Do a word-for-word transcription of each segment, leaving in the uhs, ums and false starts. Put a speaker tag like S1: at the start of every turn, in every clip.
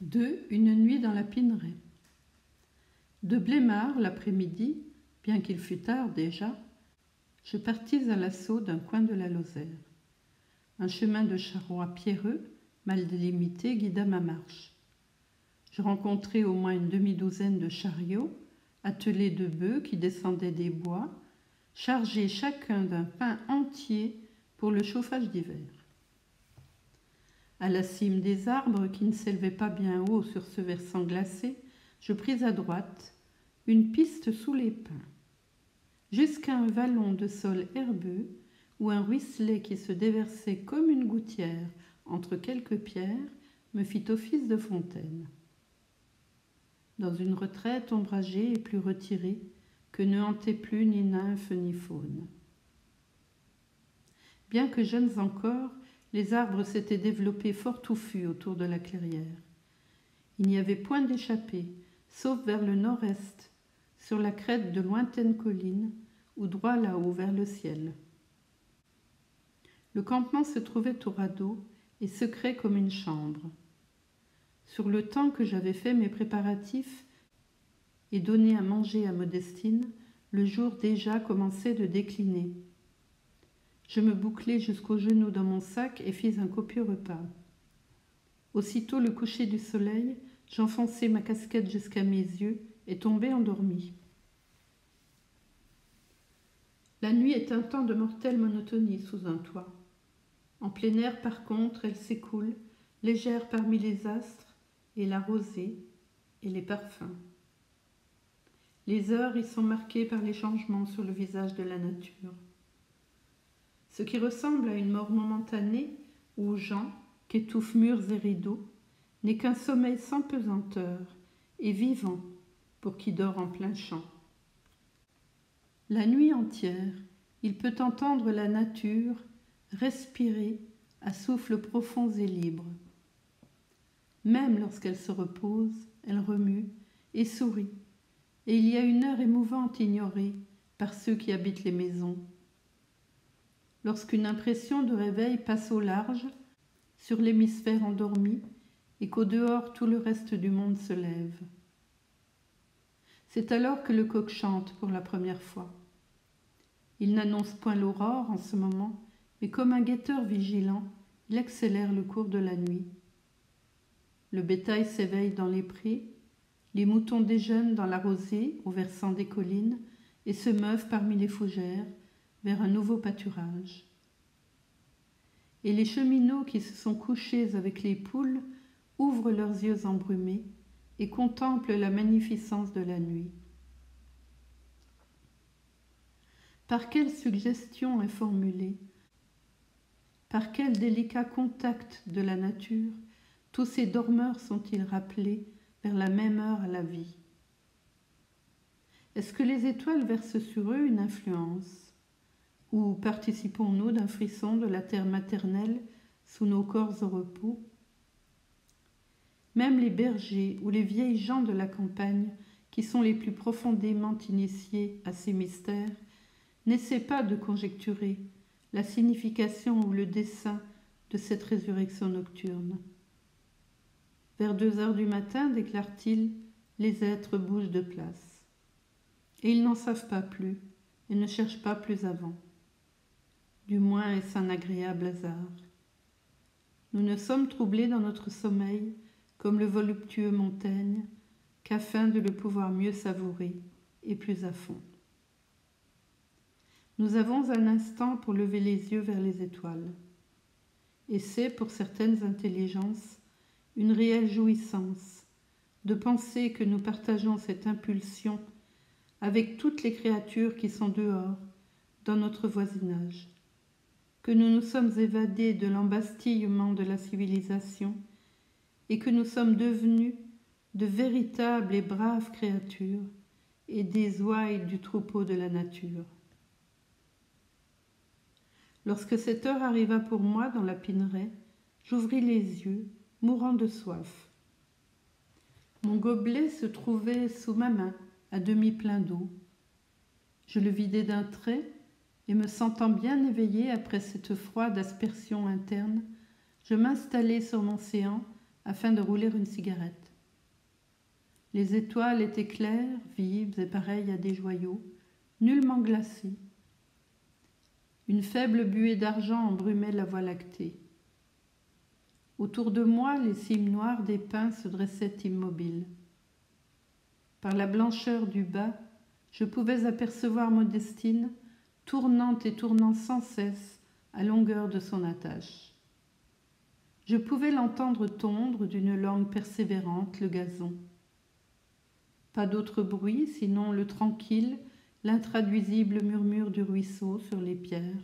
S1: deux. Une nuit dans la pineraie. De Blémard, l'après-midi, bien qu'il fût tard déjà, je partis à l'assaut d'un coin de la Lozère. Un chemin de charroi pierreux, mal délimité, guida ma marche. Je rencontrai au moins une demi-douzaine de chariots, attelés de bœufs qui descendaient des bois, chargés chacun d'un pain entier pour le chauffage d'hiver. À la cime des arbres, qui ne s'élevaient pas bien haut sur ce versant glacé, je pris à droite une piste sous les pins, jusqu'à un vallon de sol herbeux où un ruisselet qui se déversait comme une gouttière entre quelques pierres me fit office de fontaine. Dans une retraite ombragée et plus retirée, que ne hantaient plus ni nymphes ni faunes. Bien que jeunes encore, les arbres s'étaient développés fort touffus autour de la clairière. Il n'y avait point d'échappée, sauf vers le nord-est, sur la crête de lointaines collines, ou droit là-haut vers le ciel. Le campement se trouvait au radeau et secret comme une chambre. Sur le temps que j'avais fait mes préparatifs et donné à manger à Modestine, le jour déjà commençait de décliner. Je me bouclai jusqu'aux genoux dans mon sac et fis un copieux repas. Aussitôt le coucher du soleil, j'enfonçai ma casquette jusqu'à mes yeux et tombai endormi. La nuit est un temps de mortelle monotonie sous un toit. En plein air, par contre, elle s'écoule, légère parmi les astres et la rosée et les parfums. Les heures y sont marquées par les changements sur le visage de la nature. Ce qui ressemble à une mort momentanée aux gens qu'étouffent murs et rideaux n'est qu'un sommeil sans pesanteur et vivant pour qui dort en plein champ. La nuit entière, il peut entendre la nature respirer à souffles profonds et libres. Même lorsqu'elle se repose, elle remue et sourit, et il y a une heure émouvante ignorée par ceux qui habitent les maisons. Lorsqu'une impression de réveil passe au large, sur l'hémisphère endormi, et qu'au dehors tout le reste du monde se lève. C'est alors que le coq chante pour la première fois. Il n'annonce point l'aurore en ce moment, mais comme un guetteur vigilant, il accélère le cours de la nuit. Le bétail s'éveille dans les prés, les moutons déjeunent dans la rosée au versant des collines et se meuvent parmi les fougères vers un nouveau pâturage. Et les cheminots qui se sont couchés avec les poules ouvrent leurs yeux embrumés et contemplent la magnificence de la nuit. Par quelle suggestion est formulée, par quel délicat contact de la nature, tous ces dormeurs sont-ils rappelés vers la même heure à la vie? Est-ce que les étoiles versent sur eux une influence? Ou participons-nous d'un frisson de la terre maternelle sous nos corps au repos? Même les bergers ou les vieilles gens de la campagne, qui sont les plus profondément initiés à ces mystères, n'essaient pas de conjecturer la signification ou le dessein de cette résurrection nocturne. Vers deux heures du matin, déclare-t-il, les êtres bougent de place. Et ils n'en savent pas plus et ne cherchent pas plus avant. Du moins est-ce un agréable hasard. Nous ne sommes troublés dans notre sommeil, comme le voluptueux Montaigne, qu'afin de le pouvoir mieux savourer et plus à fond. Nous avons un instant pour lever les yeux vers les étoiles. Et c'est, pour certaines intelligences, une réelle jouissance de penser que nous partageons cette impulsion avec toutes les créatures qui sont dehors, dans notre voisinage, que nous nous sommes évadés de l'embastillement de la civilisation et que nous sommes devenus de véritables et braves créatures et des ouailles du troupeau de la nature. Lorsque cette heure arriva pour moi dans la pineraie, j'ouvris les yeux, mourant de soif. Mon gobelet se trouvait sous ma main, à demi plein d'eau. Je le vidai d'un trait, et me sentant bien éveillé après cette froide aspersion interne, je m'installai sur mon séant afin de rouler une cigarette. Les étoiles étaient claires, vives et pareilles à des joyaux, nullement glacées. Une faible buée d'argent embrumait la voie lactée. Autour de moi, les cimes noires des pins se dressaient immobiles. Par la blancheur du bas, je pouvais apercevoir Modestine, tournant et tournant sans cesse à longueur de son attache. Je pouvais l'entendre tondre d'une langue persévérante le gazon. Pas d'autre bruit, sinon le tranquille, l'intraduisible murmure du ruisseau sur les pierres.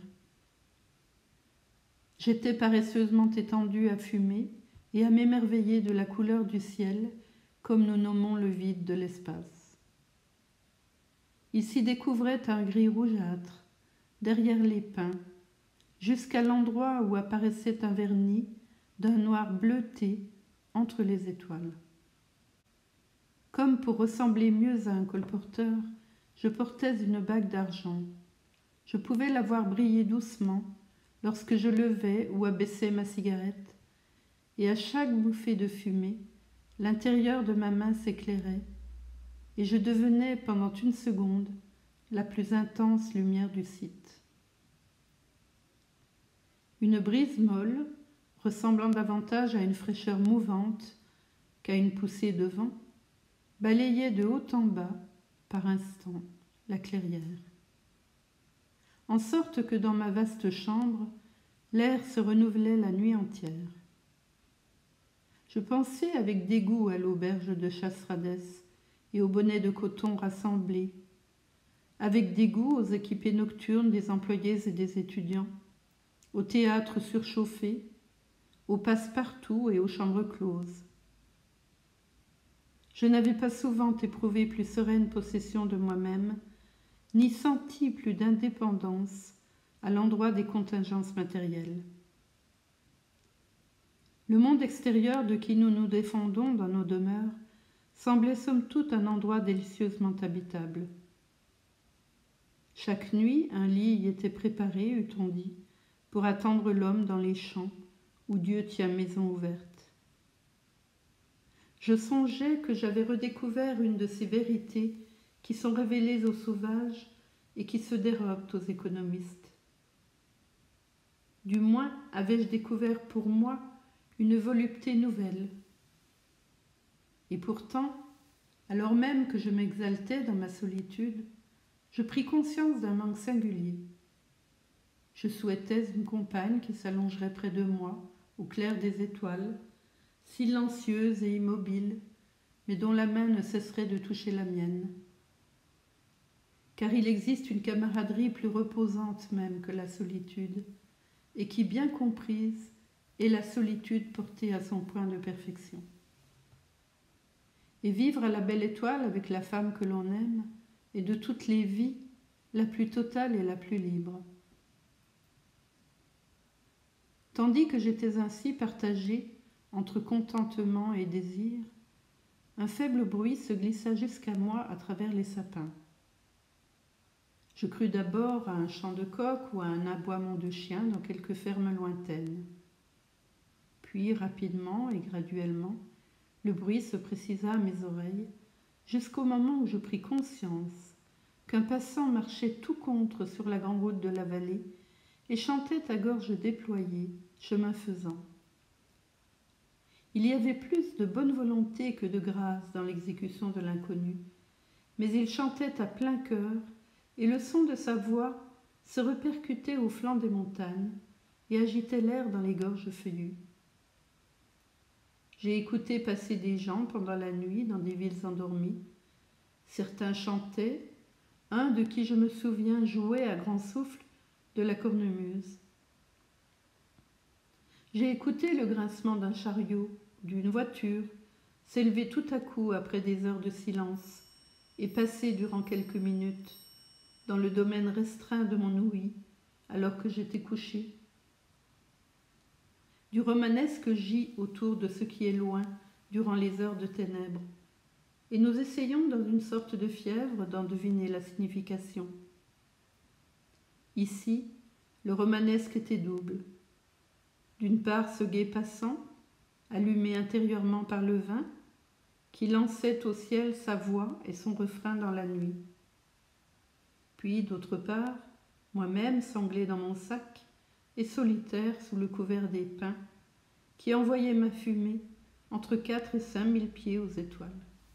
S1: J'étais paresseusement étendue à fumer et à m'émerveiller de la couleur du ciel, comme nous nommons le vide de l'espace. Il s'y découvrait un gris rougeâtre, derrière les pins, jusqu'à l'endroit où apparaissait un vernis d'un noir bleuté entre les étoiles. Comme pour ressembler mieux à un colporteur, je portais une bague d'argent. Je pouvais la voir briller doucement lorsque je levais ou abaissais ma cigarette, et à chaque bouffée de fumée, l'intérieur de ma main s'éclairait, et je devenais pendant une seconde la plus intense lumière du site. Une brise molle, ressemblant davantage à une fraîcheur mouvante qu'à une poussée de vent, balayait de haut en bas, par instants, la clairière. En sorte que dans ma vaste chambre, l'air se renouvelait la nuit entière. Je pensais avec dégoût à l'auberge de Chasseradès et aux bonnets de coton rassemblés, avec dégoût aux équipées nocturnes des employés et des étudiants, au théâtre surchauffé, aux passe-partout et aux chambres closes. Je n'avais pas souvent éprouvé plus sereine possession de moi-même, ni senti plus d'indépendance à l'endroit des contingences matérielles. Le monde extérieur de qui nous nous défendons dans nos demeures semblait somme toute un endroit délicieusement habitable. Chaque nuit, un lit y était préparé, eût-on dit, pour attendre l'homme dans les champs où Dieu tient maison ouverte. Je songeais que j'avais redécouvert une de ces vérités qui sont révélées aux sauvages et qui se dérobent aux économistes. Du moins avais-je découvert pour moi une volupté nouvelle. Et pourtant, alors même que je m'exaltais dans ma solitude, je pris conscience d'un manque singulier. Je souhaitais une compagne qui s'allongerait près de moi, au clair des étoiles, silencieuse et immobile, mais dont la main ne cesserait de toucher la mienne. Car il existe une camaraderie plus reposante même que la solitude, et qui, bien comprise, est la solitude portée à son point de perfection. Et vivre à la belle étoile avec la femme que l'on aime est de toutes les vies la plus totale et la plus libre. Tandis que j'étais ainsi partagée entre contentement et désir, un faible bruit se glissa jusqu'à moi à travers les sapins. Je crus d'abord à un chant de coq ou à un aboiement de chien dans quelque ferme lointaine. Puis, rapidement et graduellement, le bruit se précisa à mes oreilles, jusqu'au moment où je pris conscience qu'un passant marchait tout contre sur la grande route de la vallée et chantait à gorge déployée, chemin faisant. Il y avait plus de bonne volonté que de grâce dans l'exécution de l'inconnu, mais il chantait à plein cœur, et le son de sa voix se répercutait au flanc des montagnes et agitait l'air dans les gorges feuillues. J'ai écouté passer des gens pendant la nuit dans des villes endormies. Certains chantaient, un de qui je me souviens jouait à grand souffle de la cornemuse. J'ai écouté le grincement d'un chariot, d'une voiture, s'élever tout à coup après des heures de silence et passer durant quelques minutes dans le domaine restreint de mon ouïe alors que j'étais couchée. Du romanesque gît autour de ce qui est loin durant les heures de ténèbres, et nous essayons dans une sorte de fièvre d'en deviner la signification. Ici, le romanesque était double. D'une part, ce gai passant, allumé intérieurement par le vin, qui lançait au ciel sa voix et son refrain dans la nuit. Puis, d'autre part, moi-même sanglé dans mon sac et solitaire sous le couvert des pins, qui envoyait ma fumée entre quatre et cinq mille pieds aux étoiles.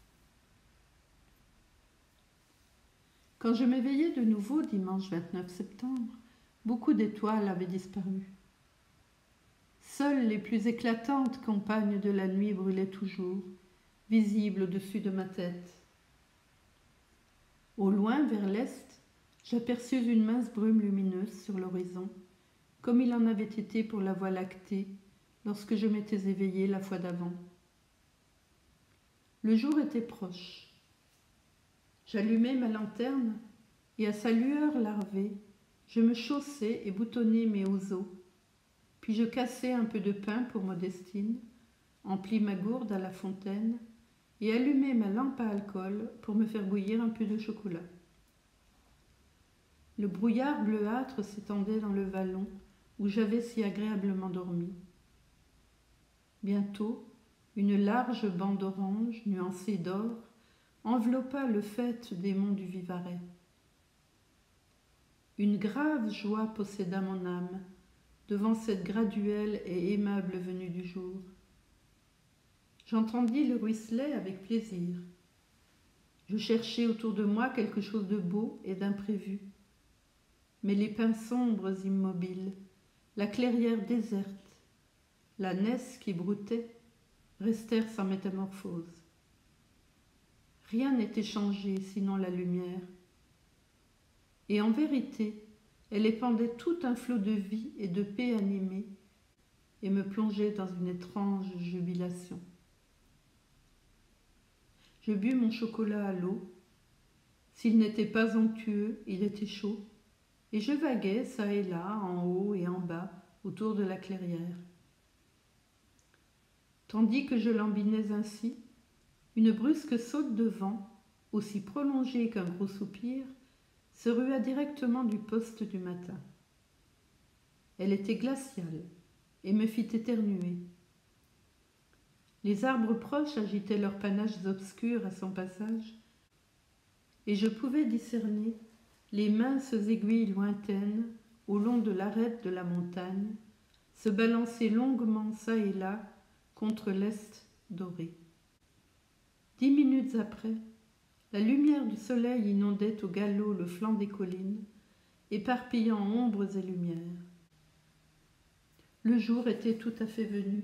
S1: Quand je m'éveillai de nouveau dimanche vingt-neuf septembre, beaucoup d'étoiles avaient disparu. Seules les plus éclatantes campagnes de la nuit brûlaient toujours, visibles au-dessus de ma tête. Au loin, vers l'est, j'aperçus une mince brume lumineuse sur l'horizon, comme il en avait été pour la Voie lactée lorsque je m'étais éveillée la fois d'avant. Le jour était proche. J'allumai ma lanterne et à sa lueur larvée, je me chaussai et boutonnai mes houseaux. Puis je cassai un peu de pain pour Modestine, emplis ma gourde à la fontaine et allumai ma lampe à alcool pour me faire bouillir un peu de chocolat. Le brouillard bleuâtre s'étendait dans le vallon où j'avais si agréablement dormi. Bientôt, une large bande orange, nuancée d'or, enveloppa le faîte des monts du Vivarais. Une grave joie posséda mon âme devant cette graduelle et aimable venue du jour. J'entendis le ruisselet avec plaisir. Je cherchais autour de moi quelque chose de beau et d'imprévu. Mais les pins sombres immobiles, la clairière déserte, la naisse qui broutait, restèrent sans métamorphose. Rien n'était changé sinon la lumière. Et en vérité, elle épandait tout un flot de vie et de paix animée et me plongeait dans une étrange jubilation. Je bus mon chocolat à l'eau. S'il n'était pas onctueux, il était chaud, et je vaguais çà et là, en haut et en bas, autour de la clairière. Tandis que je lambinais ainsi, une brusque saute de vent, aussi prolongée qu'un gros soupir, se rua directement du poste du matin. Elle était glaciale et me fit éternuer. Les arbres proches agitaient leurs panaches obscurs à son passage, et je pouvais discerner les minces aiguilles lointaines au long de l'arête de la montagne se balancer longuement çà et là contre l'est doré. Dix minutes après, la lumière du soleil inondait au galop le flanc des collines, éparpillant ombres et lumières. Le jour était tout à fait venu.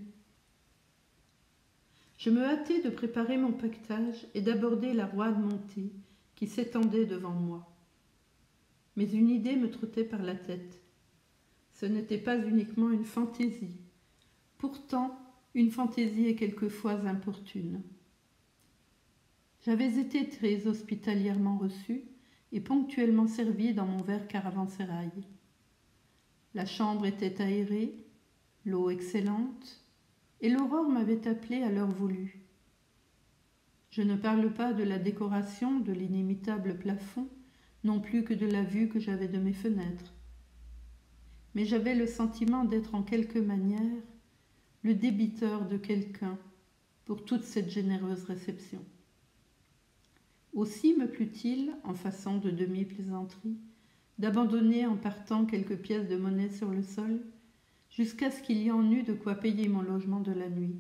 S1: Je me hâtai de préparer mon paquetage et d'aborder la roide montée qui s'étendait devant moi. Mais une idée me trottait par la tête. Ce n'était pas uniquement une fantaisie. Pourtant, une fantaisie est quelquefois importune. J'avais été très hospitalièrement reçue et ponctuellement servie dans mon verre caravansérail. La chambre était aérée, l'eau excellente, et l'aurore m'avait appelée à l'heure voulue. Je ne parle pas de la décoration de l'inimitable plafond, non plus que de la vue que j'avais de mes fenêtres. Mais j'avais le sentiment d'être en quelque manière le débiteur de quelqu'un pour toute cette généreuse réception. Aussi me plut-il, en façon de demi-plaisanterie, d'abandonner en partant quelques pièces de monnaie sur le sol, jusqu'à ce qu'il y en eût de quoi payer mon logement de la nuit.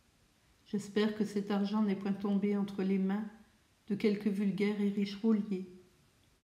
S1: J'espère que cet argent n'est point tombé entre les mains de quelque vulgaire et riche roulier,